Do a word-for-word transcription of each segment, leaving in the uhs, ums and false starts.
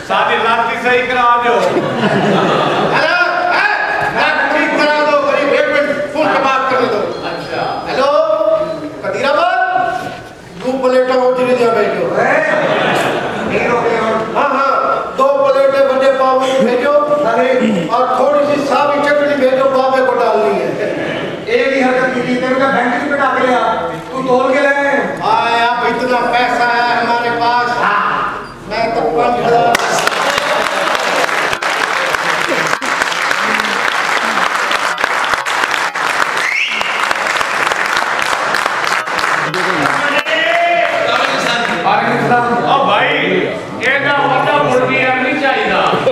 सारी रात्रि सही करा दो। हेलो मैं ठीक करा दो, करीब एक मिनट फोन पे बात करने दो। अच्छा हेलो कदीराबाद दो प्लेटें और जिले दिया भेजो। हाँ हाँ दो प्लेटें बड़े पाव भेजो और थोड़ी सी सावी चटनी भेजो, बाबे को डालनी है। एक ही हरकत की थी तेरे का बैंक से पे डाल लिया तू तोल के ले आया अब इतना पैसा है हमारे पास। हाँ मैं तो पाँच हजार ओ भाई ये ना वादा मुर्गी नहीं चाहिए।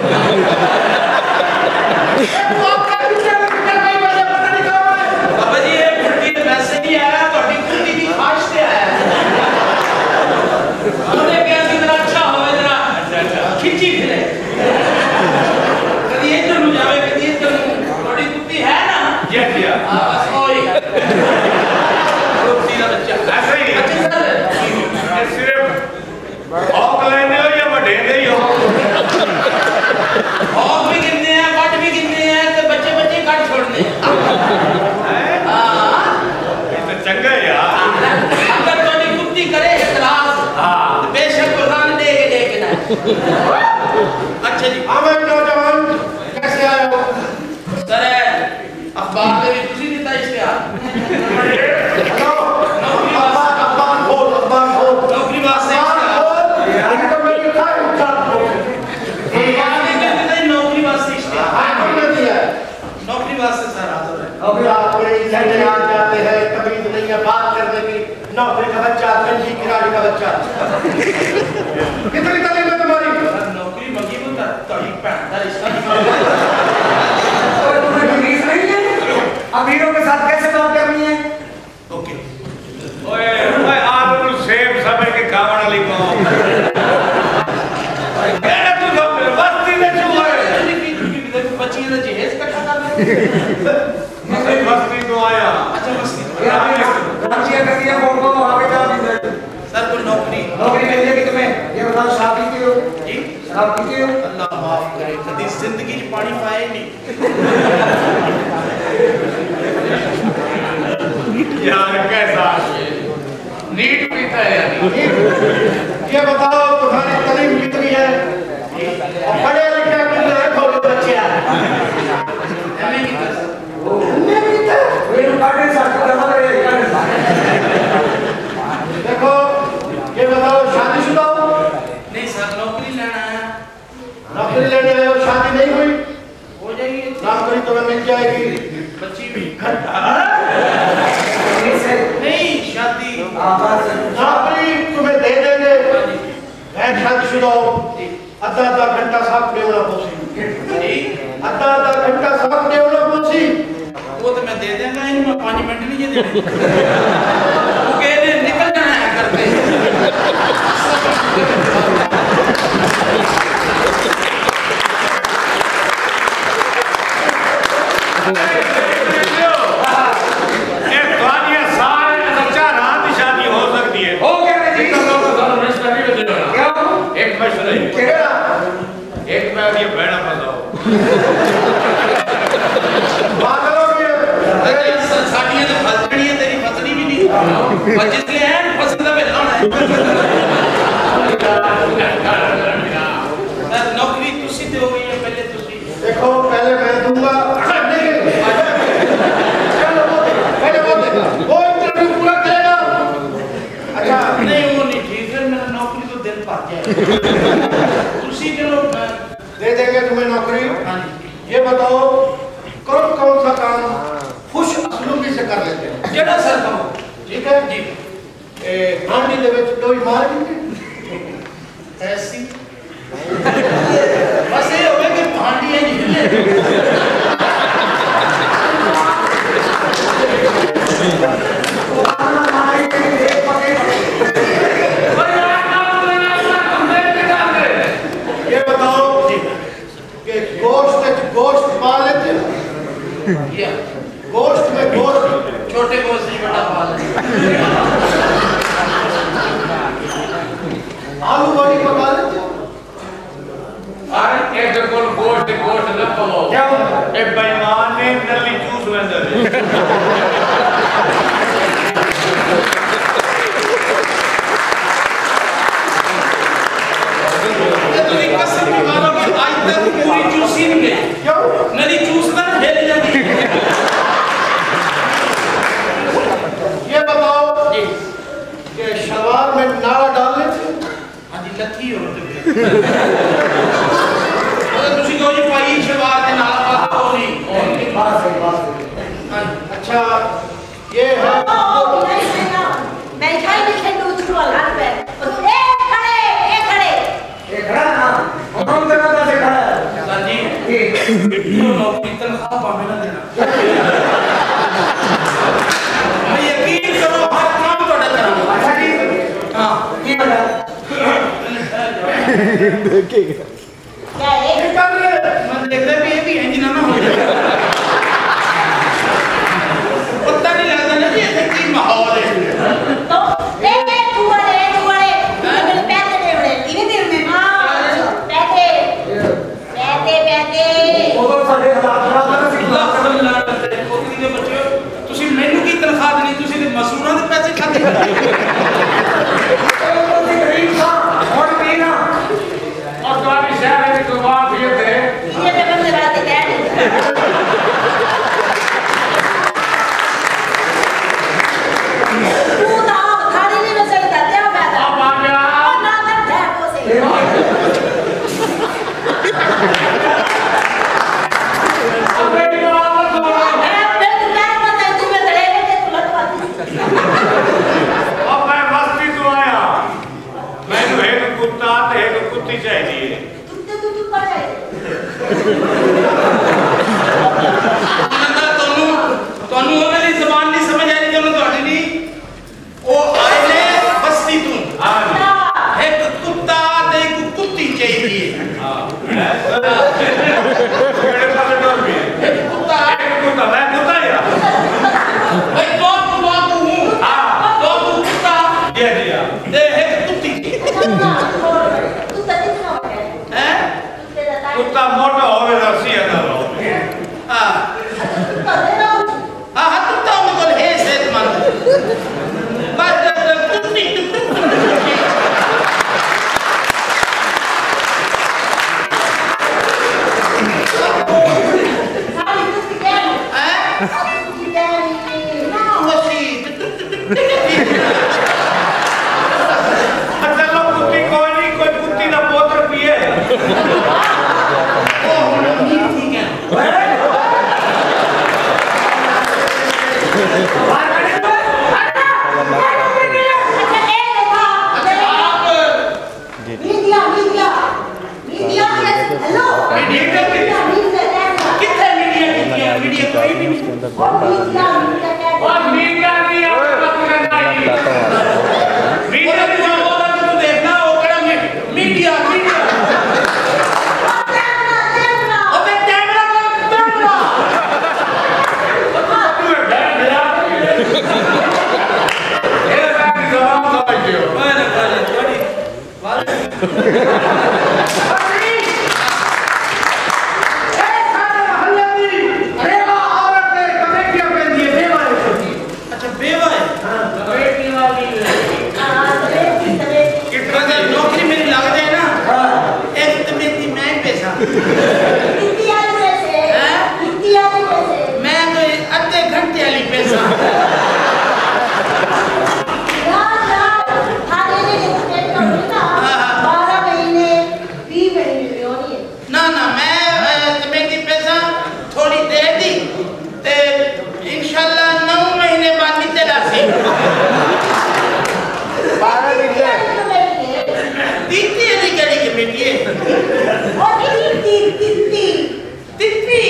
अच्छा जी आमद नौजवान कैसे आए हो? सर अखबार में भी कुछ नहीं था इश्तेहार। अखबार खोल अखबार खोल नौकरी वास्ते नौकरी वास्ते इश्तेहार नौकरी वास्ते सर हाजिर है। अभी आप जाते हैं तमीज नहीं है बात करने की। नौकरी का बच्चा गंजी किराड़ी का बच्चा कितनी तालीम है तुम्हारी? नौकरी मगी वो तड़ी पैंतर इसका तुम्हें तमीज नहीं है अमीरों के साथ कैसे बात करनी है? ओके ओए ओए आप तो सेब समय के खावन वाली को केड़ा तू तो बस्ती में क्यों है? बच्चियां दा जहेज इकट्ठा कर ले। मैं बस्ती तो आया। अच्छा बस्ती बच्चियां कर दिया वो को आगे जा भी सर कोई नौकरी नौकरी मिल जाएगी तुम्हें। ये बताओ शराब पीते हो? जी शराब पीते हो? अल्लाह माफ करे कभी जिंदगी में पानी पाए नहीं। यार कैसा नीट पीता है यार। ये बताओ तुम्हारी तालीम कितनी है? और पढ़े लिखे कितने हैं थोड़े बच्चे हैं? एमए की तरफ नहीं पीते वे काटे साथ जमा करे देखो ये बताओ शादीशुदा हो? नहीं सर नौकरी लेना है। नौकरी लेने आए हो, शादी नहीं हुई? हो जाएगी नौकरी तुम्हें मिल जाएगी। बच्ची भी नहीं शादी नौकरी तुम्हें दे देंगे। मैं शादीशुदा हो, आधा आधा घंटा साफ देवना पोसी आधा आधा घंटा साफ देवना पोसी वो तो मैं दे देंगा इनमें पाँच मिनट नहीं देने। वो कह रहे निकल जाना है करते। एक मैं ये बैठा बताओ साड़ियां तो फसनी है तेरी फसनी भी नहीं बच्चे से हैं पसंद है लाना है। नौकरी तुसी दे हो गई है पहले तुसी देखो पहले मैं दूंगा नहीं चलो वो दे पहले वो दे वो इंटरव्यू पूरा करेगा। अच्छा नहीं वो नहीं ठीक है मेरा नौकरी तो दिल पा गया तुसी चलो दे देंगे तुम्हें नौकरी। ये बताओ कौन कौन सा काम खुश असलूबी से कर लेते हैं? जड़ा सर कहो ठीक है जी। ए हांडी दे विच कोई मार दी ऐसी बस ये हो गया कि भांडी है नहीं ये बताओ कि गोश्त गोश्त पा लेते हैं? गोश्त में गोश्त छोटे गोश्त नहीं बड़ा पाल आलू बड़ी पका लेते हैं? को ए बेईमान ने नली चूस लेंदे ये तो एक कसम की बात है कि आज तक पूरी चूसी नहीं गई क्यों नली चूसना हिल जाती ये बताओ जी कि शलवार में नाला डालने थे हां जी लकी हो अगर तुसी कहो जी भाई शलवार के नाल पा हो नहीं बात सही बात सही अच्छा ये है मैं खाई नहीं खेलूं उसको हाथ पे ए खड़े ए खड़े ये खड़ा ना हम तेरा कैसे खड़ा है सर जी ये ये नौकरी तनख्वाह पावे ना देना मैं यकीन करो हर काम तोड़ा करूंगा अच्छा जी हां ये बता क्या एक कर रहे मैं देख रहा भी ये भी इंजन ना हो जाए पता नहीं लगता ना कि ऐसे की माहौल है तो ए ए तू वाले तू वाले मेरे पैसे दे बड़े इन्हें दे में हां पैसे पैसे पैसे वो तो साढ़े हालात खराब कर अल्लाह कदम ला करते कोकरी दे बच्चे ਤੁਸੀਂ ਮੈਨੂੰ ਕੀ ਤਨਖਾਹ ਦੇਣੀ ਤੁਸੀਂ ਤੇ ਮਸੂਰਾਂ ਦੇ ਪੈਸੇ ਖਾਦੇ तो गरीब था और पीना और तुम्हारी शहर में तो बात ये थे ये तो बंदे बात है तू तो खाली नहीं बच सकता क्या बात है अब आ गया ना तक है वो से अबे बात तो मैं तो क्या पता है तुम्हें चलेगा कि तू लटवाती अब मैं मस्ती तो आया मैंने एक कुत्ता ते एक कुत्ती चाहिए तू तू तू कर जाए ਅੰਦਰ ਤੁਹਾਨੂੰ ਤੁਹਾਨੂੰ ਉਹਨਾਂ ਦੀ ਜ਼ਬਾਨ ਨਹੀਂ ਸਮਝ ਆ ਰਹੀ ਤੁਹਾਨੂੰ ਤੁਹਾਡੀ ਨਹੀਂ ਉਹ ਆਏ ਨੇ ਬਸਤੀ ਤੋਂ हाँ ਇੱਕ ਕੁੱਤਾ ਤੇ ਇੱਕ ਕੁੱਤੀ ਚਾਹੀਦੀ ਹੈ मेरे पास डर भी है ਇੱਕ ਕੁੱਤਾ एक कुत्ता मैं कुत्ता यार ਭਾਈ ਦੋ ਕੁੱਤਾ ਹੂੰ हाँ ਦੋ ਕੁੱਤਾ दे दिया ਤੇ ਇੱਕ ਕੁੱਤੀ तू तो कितना हो गया ਹੈ तू तेरा ताकत कुत्ता मोटा होवे तो सी ना हो ਹਾਂ तो दे रहा हूं ਹਾਂ ਹਾਂ ਕੁੱਤਾ ਉਹਦੇ ਕੋਲ ਹੈ ਸਿਹਤਮੰਦ ਬਸ ਕੁੱਤੀ ਕੁੱਤੀ सारी कुछ क्या है ਹੈ कुछ क्या है ਨਾ ਵਸੀ चलो कुत्ती कोई नहीं कोई कुत्ती ना पोतर पिए ਉਹ ਹੁਣ ਨਹੀਂ ਠੀਕ ਹੈ अच्छा ए देखा अच्छा आप media media media hello media media media कितने मीडिया मीडिया मीडिया कोई भी नहीं मीडिया मीडिया और मीडिया नहीं अपना नहीं मीडिया मीडिया जो बोल रहा तू देखना वो कड़ा मीडिया मीडिया अबे कैमरा कैमरा ये मैं जवाब समझ लियो मैंने कहा थोड़ी बात अच्छा बेवा है अगर नौकरी मेरी लग जाए ना एक तो मेरी मैं पैसा मैं तो आधे घंटे वाली पैसा ना ना मैं तुम्हें की पैसा थोड़ी दे दी ते इंशाल्लाह नौ महीने बाद नहीं तेरा सी तीती वाली गाड़ी के बेटी है तिप्पी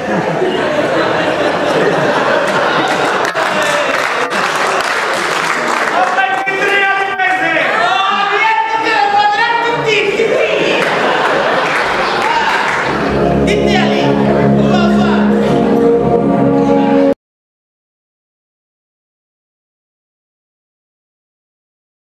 अब मैं कितने वाले पैसे और ये तो तेरा बदला तिप्पी तिप्पी तिप्पी वाली